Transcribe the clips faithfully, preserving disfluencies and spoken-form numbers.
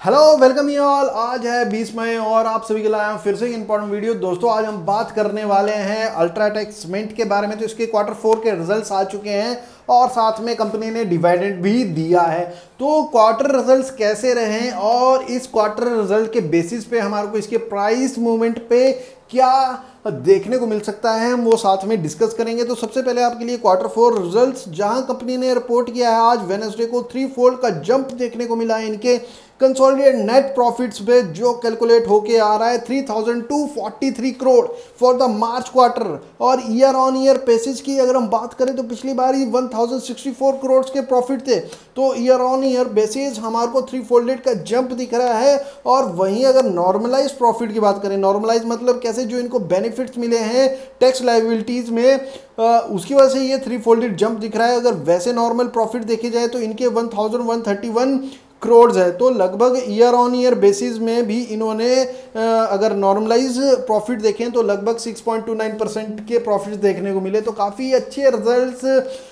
Hello welcome you all. आज है बीस मई और आप सभी के लिए आया हूं फिर से एक इंपॉर्टेंट वीडियो। दोस्तों आज हम बात करने वाले हैं अल्ट्राटेक सीमेंट के बारे में। तो इसके क्वार्टर फोर के रिजल्ट्स आ चुके हैं और साथ में कंपनी ने डिविडेंड भी दिया है। तो क्वार्टर रिजल्ट्स कैसे रहे और इस क्वार्टर रिजल्ट के बेसिस पे हमारे को इसके प्राइस मूवमेंट पे क्या देखने को मिल सकता है, हम वो साथ में डिस्कस करेंगे। तो सबसे पहले आपके लिए क्वार्टर फोर रिजल्ट्स, जहां कंपनी ने रिपोर्ट किया है आज वेडनेसडे को, थ्री फोल्ड का जंप देखने को मिला है इनके कंसोलिडेटेड नेट प्रॉफिट्स पे, जो कैलकुलेट होके आ रहा है three thousand two forty three crore for the March quarter. और ईयर ऑन ईयर बेसिस की अगर हम बात करें तो पिछली बार ही one thousand sixty four crore के प्रॉफिट थे। तो ईयर ऑन ईयर बेसिस हमारे को थ्री फोल्डेड का जंप दिख रहा है। और वहीं अगर नॉर्मलाइज प्रॉफिट की बात करें, नॉर्मलाइज मतलब कैसे, जो इनको बेनिफिट्स मिले हैं टैक्स लायबिलिटीज में, आ, उसकी वजह से ये थ्री फोल्डेड जंप दिख रहा है। अगर वैसे नॉर्मल प्रॉफिट देखे जाए तो इनके one thousand one thirty one crore है। तो लगभग ईयर ऑन ईयर बेसिस में भी इन्होंने अगर नॉर्मलाइज प्रॉफिट देखें तो लगभग six point two nine percent के प्रॉफिट्स देखने को मिले। तो काफ़ी अच्छे रिजल्ट्स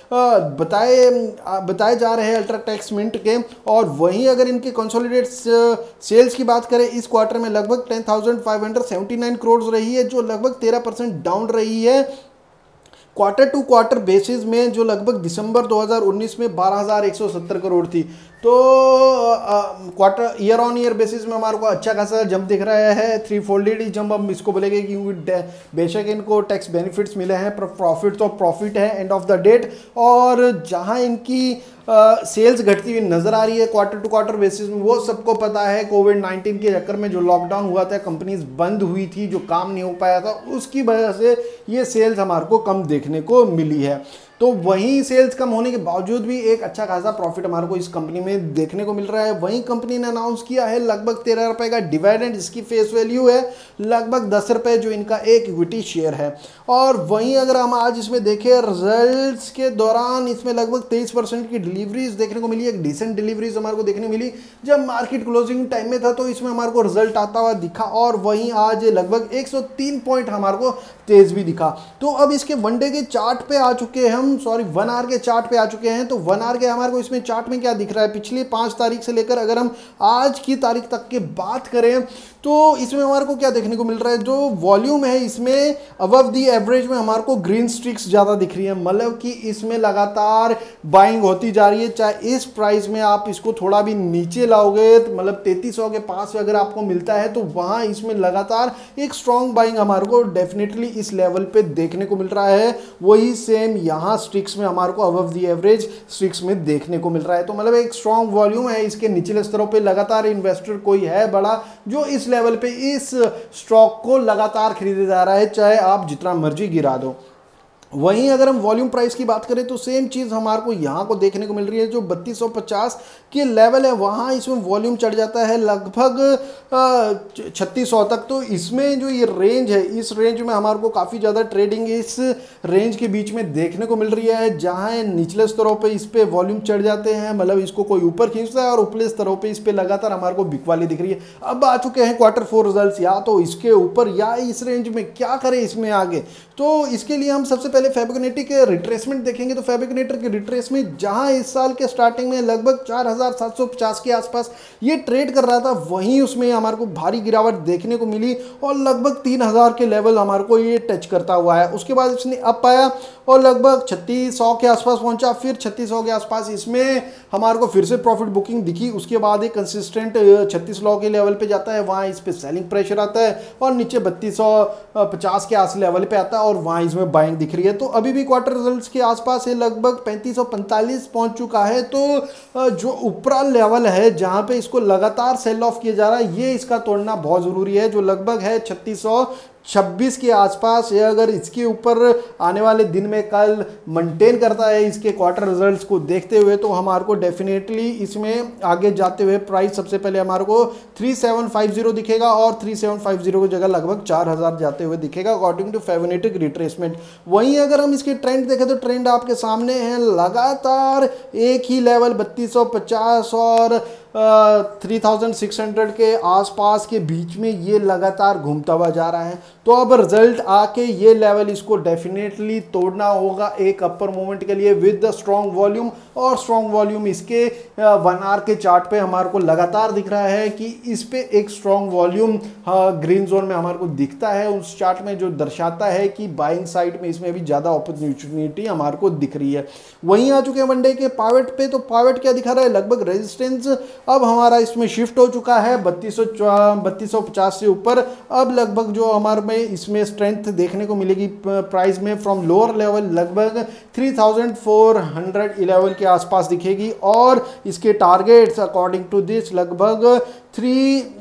बताए बताए जा रहे हैं अल्ट्राटेक सीमेंट के। और वहीं अगर इनके कंसोलिडेट सेल्स की बात करें इस क्वार्टर में लगभग ten thousand five hundred seventy nine crore रही है, जो लगभग तेरह परसेंट डाउन रही है क्वार्टर टू क्वार्टर बेसिस में, जो लगभग दिसंबर दो हज़ार उन्नीस में बारह हज़ार एक सौ सत्तर करोड़ थी। तो quarter year on year basis में हमारे को अच्छा खासा जंप दिख रहा है, थ्री फोल्डेड ही जंप हम इसको बोलेंगे, क्योंकि बेशक इनको टैक्स बेनिफिट्स मिले हैं पर प्रॉफिट तो प्रॉफिट है एंड ऑफ द डेट। और जहां इनकी सेल्स uh, घटती हुई नजर आ रही है क्वार्टर टू क्वार्टर बेसिस में, वो सबको पता है कोविड नाइन्टीन के चक्कर में जो लॉकडाउन हुआ था, कंपनीज बंद हुई थी, जो काम नहीं हो पाया था, उसकी वजह से ये सेल्स हमारे को कम देखने को मिली है। तो वहीं सेल्स कम होने के बावजूद भी एक अच्छा खासा प्रॉफिट हमारे को इस कंपनी में देखने को मिल रहा है। वहीं कंपनी ने अनाउंस किया है लगभग तेरह रुपए का डिविडेंड, जिसकी फेस वैल्यू है लगभग दस रुपए, जो इनका एक इक्विटी शेयर है। और वहीं अगर हम आज इसमें देखें रिजल्ट्स के दौरान, इसमें लगभग तेईस परसेंट की डिलीवरीज देखने को मिली, एक डिसेंट डिलीवरीज हमारे को देखने मिली। जब मार्केट क्लोजिंग टाइम में था तो इसमें हमारे को रिजल्ट आता हुआ दिखा, और वहीं आज लगभग एक सौ तीन पॉइंट हमारे को तेज भी दिखा। तो अब इसके वन डे के चार्ट पे आ चुके हैं हम, सॉरी वन आवर के चार्ट पे आ चुके हैं। तो वन आवर के हमारे को इसमें चार्ट में क्या दिख रहा है, पिछली पांच तारीख से लेकर अगर हम आज की तारीख तक की बात करें तो इसमें हमारे को क्या देखने को मिल रहा है, जो वॉल्यूम है इसमें अबव दी एवरेज में हमारे को ग्रीन स्ट्रिक्स ज्यादा दिख रही है, मतलब कि इसमें लगातार बाइंग होती जा रही है। चाहे इस प्राइस में आप इसको थोड़ा भी नीचे लाओगे, तो मतलब तैंतीस सौ के पास अगर आपको मिलता है तो वहां इसमें लगातार एक स्ट्रॉन्ग बाइंग हमारे को डेफिनेटली इस लेवल पे देखने को मिल रहा है। वही सेम यहाँ स्ट्रिक्स में हमारे को अबव दी एवरेज स्ट्रिक्स में देखने को मिल रहा है। तो मतलब एक स्ट्रॉन्ग वॉल्यूम है, इसके निचले स्तरों पे लगातार इन्वेस्टर कोई है बड़ा जो इस लेवल पे इस स्टॉक को लगातार खरीदे जा रहा है, चाहे आप जितना मर्जी गिरा दो। वहीं अगर हम वॉल्यूम प्राइस की बात करें तो सेम चीज़ हमारे को यहाँ को देखने को मिल रही है, जो बत्तीस सौ पचास के लेवल है वहाँ इसमें वॉल्यूम चढ़ जाता है लगभग छत्तीस सौ तक। तो इसमें जो ये रेंज है, इस रेंज में हमारे को काफ़ी ज़्यादा ट्रेडिंग इस रेंज के बीच में देखने को मिल रही है, जहाँ निचले स्तरों पर इस पर वॉल्यूम चढ़ जाते हैं, मतलब इसको कोई ऊपर खींचता है और ऊपरी स्तरों पर इस पर लगातार हमारे को बिकवाली दिख रही है। अब आ चुके हैं क्वार्टर फोर रिजल्ट, या तो इसके ऊपर या इस रेंज में क्या करें इसमें आगे। तो इसके लिए हम सबसे पहले फैब्रिकनेटर के रिट्रेसमेंट देखेंगे। तो फैब्रिकनेटर के रिट्रेसमेंट जहां इस साल के स्टार्टिंग में लगभग चार हज़ार सात सौ पचास के आसपास ये ट्रेड कर रहा था, वहीं उसमें हमारे को भारी गिरावट देखने को मिली और लगभग तीन हज़ार के लेवल हमारे को ये टच करता हुआ है। उसके बाद इसने अप आया और लगभग छत्तीस सौ के आसपास पहुंचा, फिर छत्तीस सौ के आसपास इसमें हमारे को फिर से प्रॉफिट बुकिंग दिखी। उसके बाद एक कंसिस्टेंट छत्तीस सौ के लेवल पे जाता है, वहाँ इस पे सेलिंग प्रेशर आता है और नीचे बत्तीस सौ पचास के आस लेवल पे आता है और वहाँ इसमें बाइंग दिख रही है। तो अभी भी क्वार्टर रिजल्ट्स के आसपास है, लगभग पैंतीस सौ पैंतालीस पहुंच चुका है। तो जो ऊपरा लेवल है जहाँ पे इसको लगातार सेल ऑफ किया जा रहा है, ये इसका तोड़ना बहुत जरूरी है, जो लगभग है छत्तीस सौ छब्बीस के आसपास। ये अगर इसके ऊपर आने वाले दिन में कल मेंटेन करता है इसके क्वार्टर रिजल्ट्स को देखते हुए, तो हमारे को डेफिनेटली इसमें आगे जाते हुए प्राइस सबसे पहले हमारे को थ्री सेवन फाइव जीरो दिखेगा और थ्री सेवन फाइव जीरो की जगह लगभग चार हज़ार जाते हुए दिखेगा अकॉर्डिंग टू फैब्रिकनेटर रिट्रेसमेंट। वहीं अगर हम इसके ट्रेंड देखें तो ट्रेंड आपके सामने है, लगातार एक ही लेवल बत्तीस सौ पचास और थ्री थाउजेंड सिक्स हंड्रेड के आसपास के बीच में ये लगातार घूमता हुआ जा रहा है। तो अब रिजल्ट आके ये लेवल इसको डेफिनेटली तोड़ना होगा एक अपर मूवमेंट के लिए विद द स्ट्रॉन्ग वॉल्यूम। और स्ट्रॉन्ग वॉल्यूम इसके वन आवर के चार्ट पे हमारे को लगातार दिख रहा है कि इस पे एक स्ट्रॉन्ग वॉल्यूम ग्रीन जोन में हमारे को दिखता है उस चार्ट में, जो दर्शाता है कि बाइंग साइड में इसमें भी ज़्यादा अपॉर्चुनिटी हमारे को दिख रही है। वहीं आ चुके हैं वनडे के पावेट पे, तो पावेट क्या दिखा रहा है, लगभग रेजिस्टेंस अब हमारा इसमें शिफ्ट हो चुका है बत्तीस सौ बत्तीस सौ पचास से ऊपर। अब लगभग जो हमारे में इसमें स्ट्रेंथ देखने को मिलेगी प्राइस में फ्रॉम लोअर लेवल लगभग three thousand four hundred eleven के आसपास दिखेगी, और इसके टारगेट्स अकॉर्डिंग टू दिस लगभग three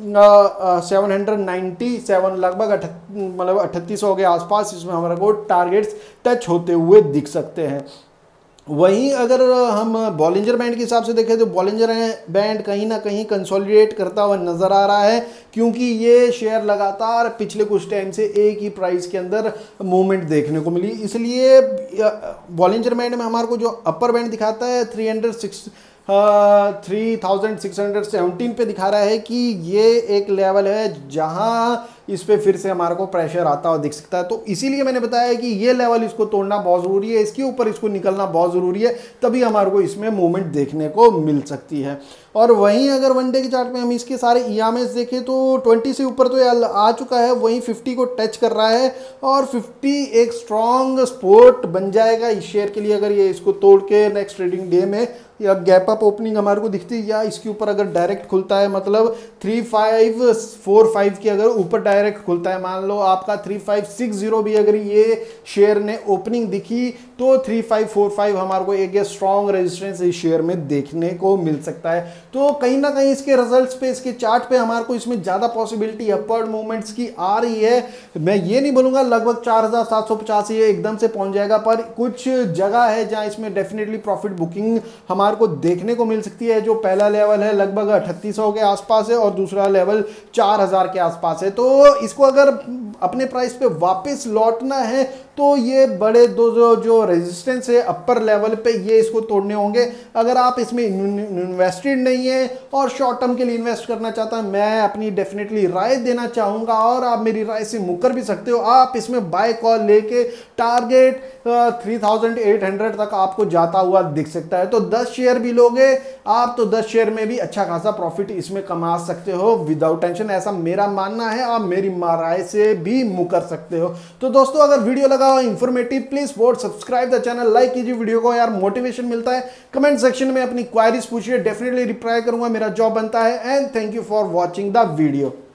seven hundred ninety seven लगभग मतलब अठतीस सौ के आसपास इसमें हमारे को टारगेट्स टच होते हुए दिख सकते हैं। वहीं अगर हम बॉलिंजर बैंड के हिसाब से देखें तो बॉलिंजर बैंड कहीं ना कहीं कंसोलिडेट करता हुआ नजर आ रहा है, क्योंकि ये शेयर लगातार पिछले कुछ टाइम से एक ही प्राइस के अंदर मूवमेंट देखने को मिली। इसलिए बॉलिंजर बैंड में हमारे को जो अपर बैंड दिखाता है three hundred six three thousand six hundred seventeen पे दिखा रहा है कि ये एक लेवल है जहां इस पे फिर से हमारे को प्रेशर आता हुआ दिख सकता है। तो इसीलिए मैंने बताया कि ये लेवल इसको तोड़ना बहुत ज़रूरी है, इसके ऊपर इसको निकलना बहुत ज़रूरी है, तभी हमारे को इसमें मूवमेंट देखने को मिल सकती है। और वहीं अगर वनडे के चार्ट में हम इसके सारे ई एम एस देखें तो ट्वेंटी से ऊपर तो ये आ चुका है, वहीं फिफ्टी को टच कर रहा है, और फिफ्टी एक स्ट्रॉन्ग सपोर्ट बन जाएगा इस शेयर के लिए अगर ये इसको तोड़ के नेक्स्ट ट्रेडिंग डे में या गैप अप ओपनिंग हमारे को दिखती है, या इसके ऊपर अगर डायरेक्ट खुलता है मतलब थ्री फाइव फोर फाइव की अगर ऊपर डायरेक्ट खुलता है, मान लो आपका थ्री फाइव सिक्स जीरो भी अगर ये शेयर ने ओपनिंग दिखी तो थ्री फाइव फोर फाइव हमारे को एक स्ट्रॉन्ग रेजिस्टेंस इस शेयर में देखने को मिल सकता है। तो कहीं ना कहीं इसके रिजल्ट्स पे, इसके चार्ट पे हमारे को इसमें ज़्यादा पॉसिबिलिटी अपवर्ड मूवमेंट्स की आ रही है। मैं ये नहीं बोलूँगा लगभग चार हज़ार सात सौ पचास ये एकदम से पहुंच जाएगा, पर कुछ जगह है जहाँ इसमें डेफिनेटली प्रॉफिट बुकिंग हमारे को देखने को मिल सकती है। जो पहला लेवल है लगभग अठतीस सौ के आसपास है और दूसरा लेवल चार हज़ार के आसपास है। तो इसको अगर अपने प्राइस पे वापस लौटना है तो ये बड़े दो जो जो रेजिस्टेंस है अपर लेवल पे ये इसको तोड़ने होंगे। अगर आप इसमें इन्वेस्टेड नहीं है और शॉर्ट टर्म के लिए इन्वेस्ट करना चाहता है, मैं अपनी डेफिनेटली राय देना चाहूँगा और आप मेरी राय से मुकर भी सकते हो। आप इसमें बाय कॉल लेके target three thousand eight hundred तक आपको जाता हुआ दिख सकता है। तो दस शेयर भी लोगे आप तो दस शेयर में भी अच्छा खासा प्रॉफिट इसमें कमा सकते हो विदाउट टेंशन, ऐसा मेरा मानना है। आप मेरी राय से भी मुकर सकते हो। तो दोस्तों अगर वीडियो लगा हो informative please vote subscribe the channel, like कीजिए वीडियो को, यार मोटिवेशन मिलता है। कमेंट सेक्शन में अपनी क्वायरीज पूछिए, डेफिनेटली रिप्लाई करूंगा, मेरा जॉब बनता है। And thank you for watching the video.